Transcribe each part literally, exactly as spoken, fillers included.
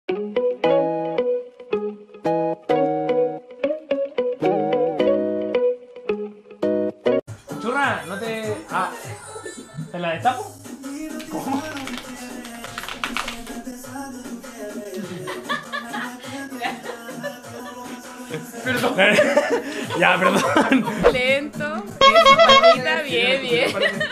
Churra, no te... Ah, ¿te la destapo? ¿Cómo? Perdón. Ya, perdón. Lento. Bien, bien, bien.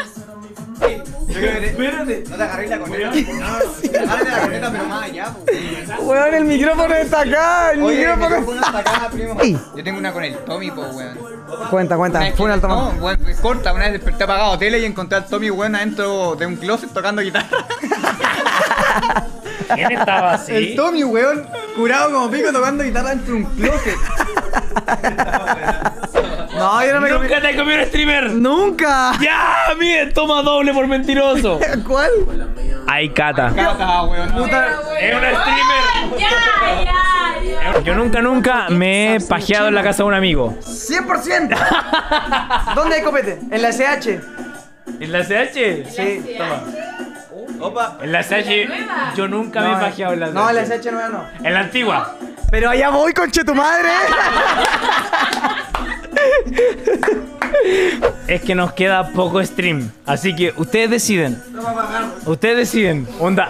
Espérate. No te agarré la corneta. Agárrate la corneta, pero más allá. Weón, el micrófono está acá. El Oye, el micrófono micrófono está acá, primo. Yo tengo una con el Tommy, po, weón. Cuenta, cuenta. Fue un alto No, weón, corta. Una vez desperté apagado tele y encontré al Tommy, weón, adentro de un closet tocando guitarra. ¿Quién estaba así? El Tommy, weón, curado como pico tocando guitarra dentro de un closet. No, yo no me comí. ¿Nunca te comió un streamer? ¡Nunca! ¡Ya! Miren, toma doble por mentiroso. ¿Cuál? Ay, Cata. Cata, weón. Puta. Es un streamer. Ya, ya, ya. Yo nunca, nunca me he pajeado en la casa de un amigo. ¡cien por ciento! ¿Dónde hay copete? En la S H. ¿En la C H? Sí. Toma. Opa. En la C H yo nunca me he pajeado en la C H. No, en la S H nueva no. En la antigua. Pero allá voy, conche tu madre. Es que nos queda poco stream. Así que ustedes deciden. Ustedes deciden. Onda.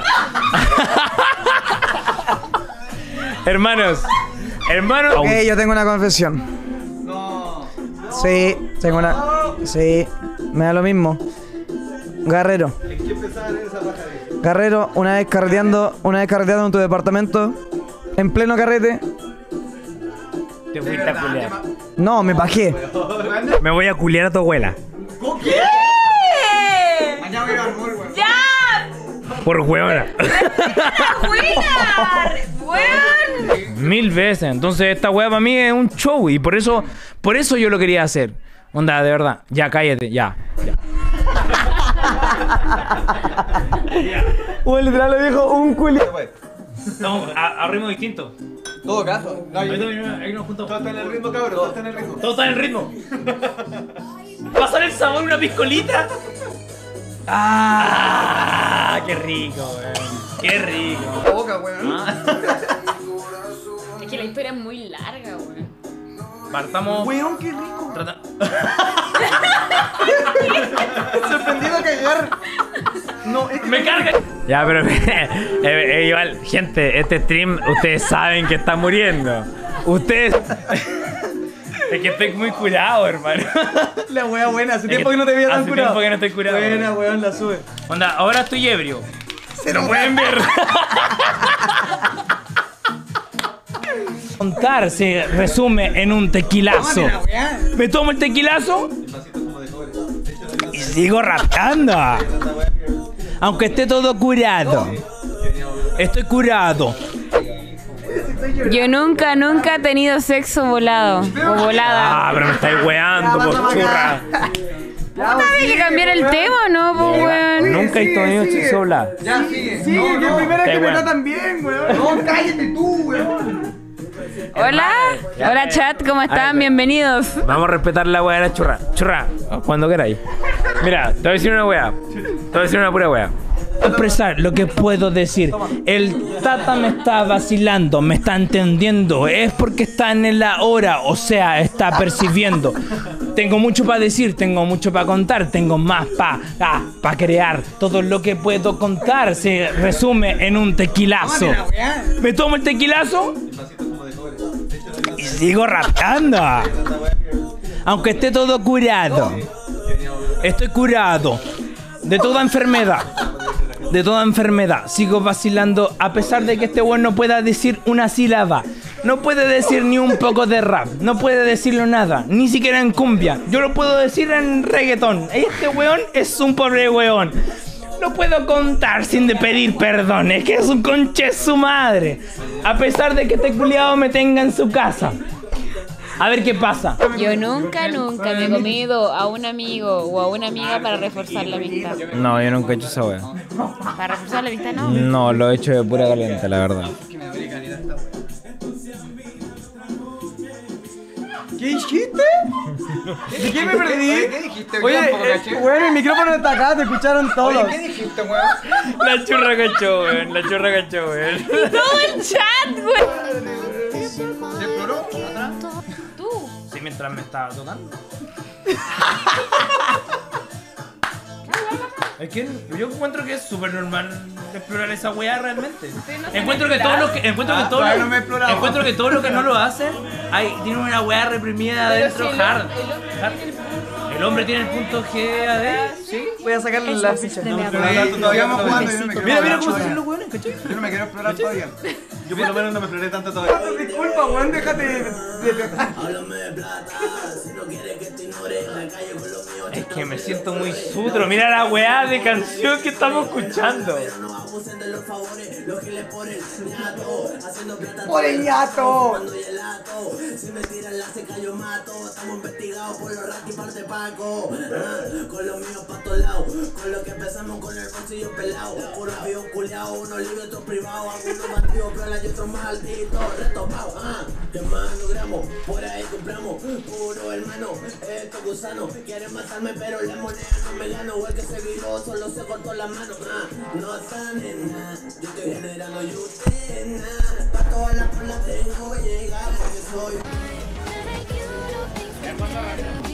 Hermanos. Hermanos. Ok, yo tengo una confesión. No. Sí, tengo una. Sí, me da lo mismo. Guerrero. Guerrero, una vez carreteando, una vez carreteando en tu departamento, en pleno carrete. Te fuiste a culiar. No, me bajé. Me voy a culiar a tu abuela. ¿Qué? Mañana voy a ir al mall, weón. ¡Ya! Por huevona. ¡Buena! ¡Weón! Mil veces. Entonces esta hueá para mí es un show. Y por eso, por eso yo lo quería hacer. Onda, de verdad. Ya, cállate, ya. ya. Uy, literal le dijo un culi. Estamos a, a ritmo distinto. Todo caso. No, Ahí, yo- ahí nos juntamos. Todo está en el ritmo, cabrón. Todo está en el ritmo. Todo está en el ritmo. ¿Pasar el sabor una piscolita? ¡Ah! ¡Qué rico, weón! ¡Qué rico! La boca, weón. Ah. Es que la historia es muy larga, weón. Partamos. Weón, qué rico. Trata... Sorprendido a cagar. No, es que ¡Me carga! Ya, pero eh, eh, igual, gente, este stream, ustedes saben que está muriendo. Ustedes. Es que estoy muy curado, hermano. la wea buena. Hace Es tiempo que que no te veía tan hace curado. tiempo que no estoy curado. Buena, weón, la sube. Onda, ahora estoy ebrio. Se lo pueden ver. Contar se resume en un tequilazo. Tómate la weá. Me tomo el tequilazo y sigo rapeando. Aunque esté todo curado. Estoy curado. Yo nunca, nunca he tenido sexo volado o volada. Ah, pero me estáis weando, por churra. Hay que cambiar el tema, ¿no, po, weón? Nunca he tenido sexo hablado. Ya, sigue. Sí, No, que no. primera Qué que me bueno. tratan bien, weón. No, cállate tú, weón. Hola, hola chat, ¿cómo están? Bienvenidos. Vamos a respetar la weá de la churra. Churra, cuando queráis. Mira, te voy a decir una weá. Te voy a decir una pura weá. Expresar lo que puedo decir. El Tata me está vacilando, me está entendiendo. Es porque está en la hora, o sea, está percibiendo. Tengo mucho para decir, tengo mucho para contar, tengo más para ah, pa crear. Todo lo que puedo contar se resume en un tequilazo. Tómate la weá. Me tomo el tequilazo y sigo rapeando. Aunque esté todo curado. Estoy curado de toda enfermedad. De toda enfermedad. Sigo vacilando a pesar de que este weón no pueda decir una sílaba. No puede decir ni un poco de rap. No puede decirlo nada. Ni siquiera en cumbia. Yo lo puedo decir en reggaetón. Este weón es un pobre weón. No puedo contar sin de pedir perdón. Es que es un conche su madre. A pesar de que este culiado me tenga en su casa. A ver qué pasa. Yo nunca, nunca me he comido a un amigo o a una amiga para reforzar la amistad. No, yo nunca he hecho esa wea. Para reforzar la amistad, no. No, lo he hecho de pura caliente, la verdad. ¿Qué dijiste? ¿De qué me perdí? ¿Qué dijiste? Oye, eh, weón, el micrófono está acá, te escucharon todos. Oye, ¿qué dijiste, weón? La churra cachó, weón. La churra cachó, weón. Todo el chat, güey. ¿Se exploró? ¿Atrás? Tú. Sí, mientras me estaba tocando. Es que yo encuentro que es súper normal explorar esa weá realmente. no Encuentro que todo lo que encuentro que Ah, todo todavía lo, no me he explorado. encuentro que todo lo que no lo hacen, hay tiene una weá reprimida adentro hard. Hard. El hombre tiene el punto G A D, sí. Voy a sacarle la ficha. Sí, todavía vamos jugando y yo no me quiero Mira, mira explorar cómo se todavía. hacen los weones, ¿cachai? Yo no me quiero explorar todavía. Yo por lo menos no me exploré tanto todavía. Disculpa, weón, déjate de... Es que me siento muy sutro. Mira la weá de canción que estamos escuchando. ¡Por el ñato! Si me tiran la seca yo mato. Estamos investigados por los ratis parte Paco. Con los míos pa' todos lados. Con lo que empezamos con el bolsillo pelado. Puro avión culiao, unos libres, otros privados. Algunos bandidos, piolas y otros malditos. Retomados, ah. ¿Qué más logramos? Por ahí compramos. Puro hermano, estos gusanos quieren matarme, pero la moneda no me gano. O el que se viró, solo se cortó la mano. Ah, no están en nada. Yo estoy generando y usted nada. Pa' todas las puertas tengo que llegar porque soy.